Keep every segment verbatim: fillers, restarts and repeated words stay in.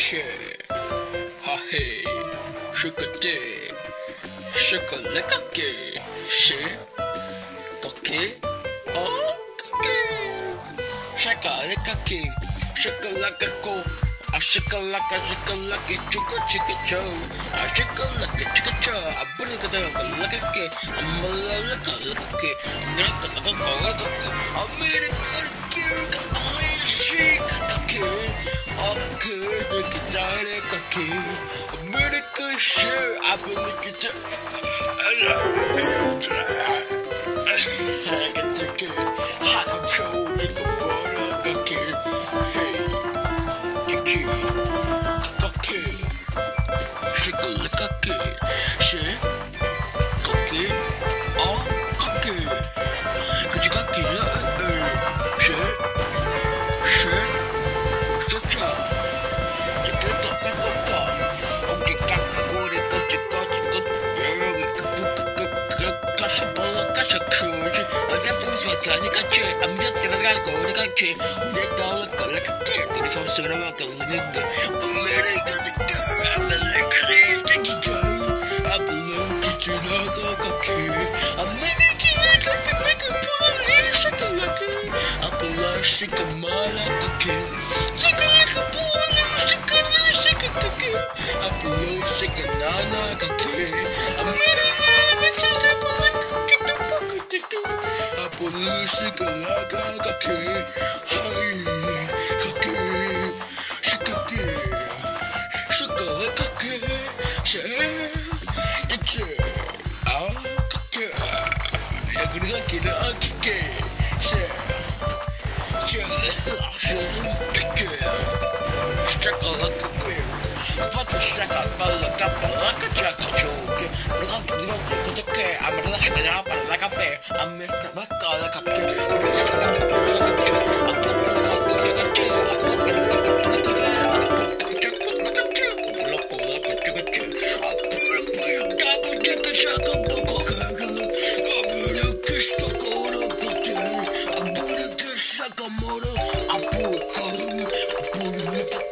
shit. Ha hey, sugar dick, sugar like a kid, shit. Cocky, oh, cocky. Sugar like a king, sugar like a cool. I shake like a shake like a chicka chicka chow. I shake like a chicka chow. I put it down like a kid. I'm a like a like a kid. I'm like a like a like a kid. I made a good kid. I made a shake like a kid. All the kids they can die like a kid. I made a good shit. I believe it. I get the kid. I control like a boy like a kid. Hey. Cocky, shake like a kid, shit, cocky, oh, cocky, cause you cocky, uh, shit, shit, shit, shit, you get the cock, okay, cock, go to cut your cut, cut, baby, cash a ball, cash a cruise, I left those guys, I got you, I'm just gonna go to cut you, I'm just gonna like a kid. So soon I'm gonna live there. America the girl, America is the guy. I belong to the cocky. America is like a like a police, like a lucky. I belong to the mother cocky. She can like a police, she can like a cocky. I belong to the nana cocky. America is like a like a chicken pocket. I belong to the like a cocky. Hi, cocky. 그리고 길을 어떻게 세 Fatto shaka balla capalla cacciaca ciucchi Luca che diventa cotocche A me la scuola per la capè A me la bacca la capè A me la scuola per la capè A me la caccia caccia A me la caccia caccia A me la caccia caccia A me la caccia caccia A me la caccia caccia shaka bacca caccia A me la caccia caccia A me la caccia caccia A me la caccia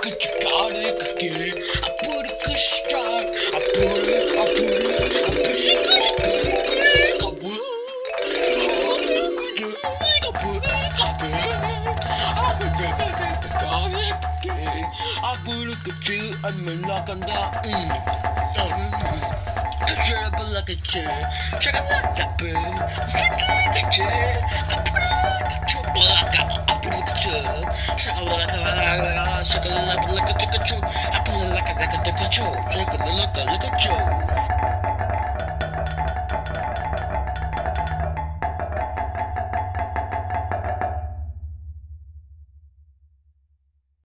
I put a good start. I put it, I put it, I put it, I put it, I put a good you and me knock on that. Terrible like a chair, check it like a boo, like a chair. I put it like a trouble like a, I put it like a chair, shake it like a, shake it like a, like a, like a, I put it like a, like a, like a, shake it like a, like a,